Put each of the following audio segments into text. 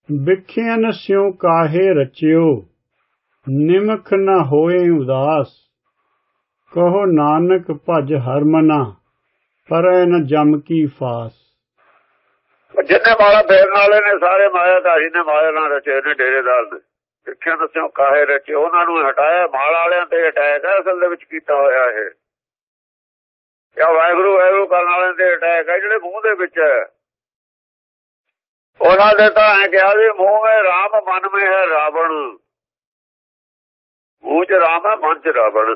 बिख्यन स्यों काहे रच्यो, निमख न होए उदास। कहो नानक भज हरमना, परै न जम की फास। जिन्ने माला फेरन वाले ने सारे मायाधारी ने माया ना रचे ने, डेरेदार ने। बिख्यन स्यों काहे रच्यो, उन्होंने हटाया। माला वालियां ते अटैक है असल दे विच कीता होया है। या वाहिगुरू वाहिगुरू करन वालियां ते अटैक है जिहड़े मूंह दे विच है। ਉਹਨਾਂ ਦੇ ਤਾਂ ਐ ਕਿਹਾ ਵੀ ਮੂੰਹ में राम मन में है रावण। ਮੂੰਹ 'ਚ ਰਾਮ ਹੈ, ਮਨ 'ਚ ਰਾਵਣ।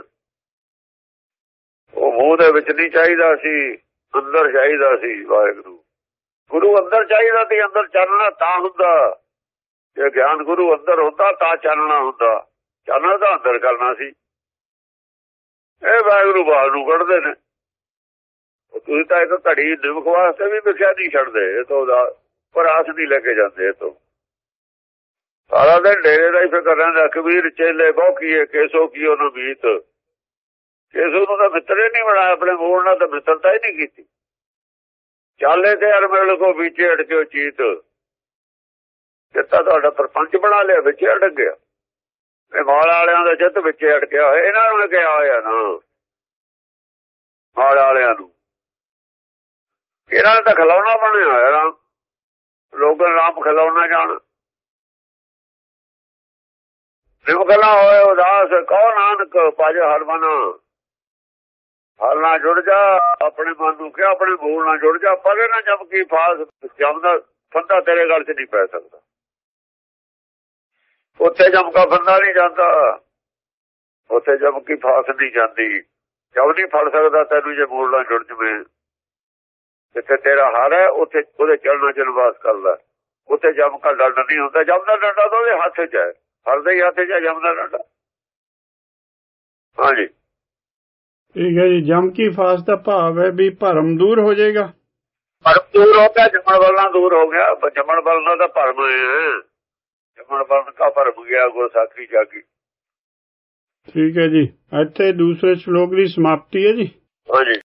ਉਹ ਮੂੰਹ ਦੇ ਵਿੱਚ ਨਹੀਂ ਚਾਹੀਦਾ ਸੀ, ਅੰਦਰ ਚਾਹੀਦਾ ਸੀ ਵਾਹਿਗੁਰੂ। ਗੁਰੂ ਅੰਦਰ ਚਾਹੀਦਾ ਤੇ ਅੰਦਰ ਚਾਨਣਾ ਤਾਂ ਹੁੰਦਾ। ਜੇ ਗਿਆਨ ਗੁਰੂ ਅੰਦਰ ਹੁੰਦਾ ਤਾਂ ਚਾਨਣਾ ਹੁੰਦਾ। ਚਾਨਣਾ ਤਾਂ ਅੰਦਰ ਕਰਨਾ ਸੀ। ਇਹ ਵਾਹਿਗੁਰੂ ਬਾਹਰ ਨੂੰ ਕੱਢਦੇ ਨੇ। ਤੁਸੀਂ ਤਾਂ ਇੱਕ ਘੜੀ ਨਿਮਕ ਵਾਸਤੇ ਵੀ ਵਿਖਿਆ ਨਹੀਂ ਛੱਡਦੇ। ਇਹ ਤੋਂ ਪਰ ਆਸ ਨਹੀਂ ਲੈ ਕੇ ਜਾਂਦੇ। ਇਹ ਤੋਂ ਸਾਰਾ ਦਿਨ ਡੇਰੇ ਦਾ ਹੀ ਫਿਕਰ ਰਹਿੰਦਾ। ਕਬੀਰ ਚੇਲੇ ਬਹੁ ਕੀਏ ਕੇਸੋ ਕੀਓ ਨਾ ਮੀਤ। ਕੇਸੋ ਨੂੰ ਤਾਂ ਮਿੱਤਰ ਹੀ ਨਹੀਂ ਬਣਾਇਆ, ਆਪਣੇ ਮੂਲ ਨਾਲ ਤਾਂ ਮਿੱਤਰਤਾ ਹੀ ਨਹੀਂ ਕੀਤੀ। ਚਾਲੇ ਤੇ ਹਰ ਮੇਲ ਕੋ ਵਿੱਚੇ ਅਟਕਿਓ ਚੀਤ। ਜਿੱਤਾ ਤੁਹਾਡਾ ਸਰਪੰਚ ਬਣਾ ਲਿਆ, ਵਿੱਚੇ ਅਟਕ ਗਿਆ। ਇਹ ਮਾਲ ਵਾਲਿਆਂ ਦਾ ਜਿੱਤ ਵਿੱਚੇ ਅਟਕਿਆ ਹੋਇਆ। ਇਹਨਾਂ ਨੂੰ ਕਿਹਾ ਹੋਇਆ ਨਾ, ਮਾਲ ਵਾਲਿਆਂ ਨੂੰ। ਇਹਨਾਂ ਨੇ ਤਾਂ ਖਿਲਾਉਣਾ ਬਣਿਆ ਹੋਇਆ ਰਾਮ। ਲੋਕਾਂ ਰਾਮ ਖਿਲਾਉਣਾ ਜਾਣ। ਨਿਮਖਲਾ ਹੋਏ ਉਦਾਸ, ਕਹੋ ਨਾਨਕ ਭਜ ਹਰਮਨਾ। ਹਰ ਨਾਲ ਜੁੜ ਜਾ, ਆਪਣੇ ਮਨ ਨੂੰ ਕਿਹਾ, ਆਪਣੇ ਮੂਲ ਨਾਲ ਜੁੜ ਜਾ। ਪਰੇ ਨਾ ਜਮ ਕੀ ਫਾਸ। ਜਮਦਾ ਫੰਦਾ ਤੇਰੇ ਗਲ 'ਚ ਨਹੀਂ ਪੈ ਸਕਦਾ। ਉੱਥੇ ਜਮ ਕਾ ਫੰਦਾ ਨਹੀਂ ਜਾਂਦਾ, ਉੱਥੇ ਜਮ ਕੀ ਫਾਸ ਨਹੀਂ ਜਾਂਦੀ। ਜਮ ਨਹੀਂ ਫੜ ਸਕਦਾ ਤੈਨੂੰ ਜੇ ਮੂਲ ਨਾਲ ਜੁੜ ਜਵੇਂ। ਜਿੱਥੇ ਤੇਰਾ ਹਰ ਹੈ ਉੱਥੇ ਉਹਦੇ ਚਲਣਾ 'ਚ ਨਿਵਾਸ ਕਰਦਾ। ਉੱਥੇ ਜਮ ਕਾ ਡੰਡਾ ਨਹੀਂ ਹੁੰਦਾ। ਜਮ ਦਾ ਡੰਡਾ ਤਾਂ ਉਹਦੇ ਹੱਥ 'ਚ ਹੈ, ਹਰ ਦੇ ਹੱਥ 'ਚ ਹੈ ਜਮ ਦਾ ਡੰਡਾ। ਹਾਂਜੀ ठीक है जी। जम की फास का भाव है भी भरम दूर हो जाएगा। ਭਰਮ ਦੂਰ ਹੋ ਗਿਆ, ਜੰਮਣ ਵਾਲਾ ਦੂਰ ਹੋ ਗਿਆ। ਜੰਮਣ ਵਾਲਾ ਦਾ ਭਰਮ ਹੈ। ਜੰਮਣ ਵਾਲਾ ਦਾ ਭਰਮ ਗਿਆ, ਗੁਰਸਾਖੀ ਜਾਗੀ। ठीक है जी। ਇੱਥੇ दूसरे श्लोक की समाप्ति है जी। ਹਾਂਜੀ।